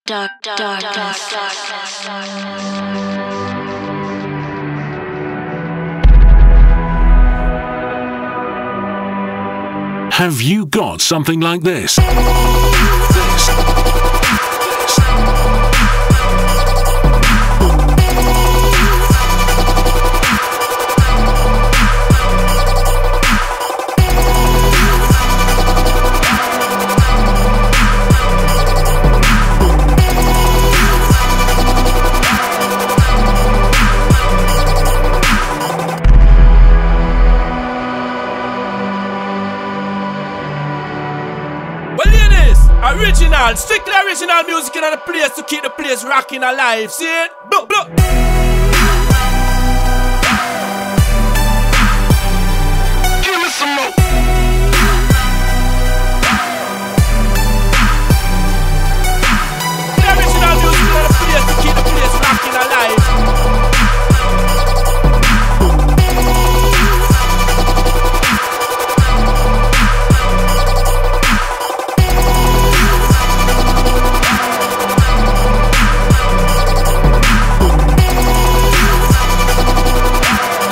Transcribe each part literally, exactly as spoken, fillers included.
dark, dark, dark, dark. Have you got something like this? This. Original, strictly original music in the place to keep the place rocking alive. See it? Look, look. Give me some more. The original music in the place to keep the place rocking alive.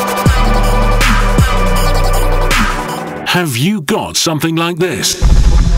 Have you got something like this?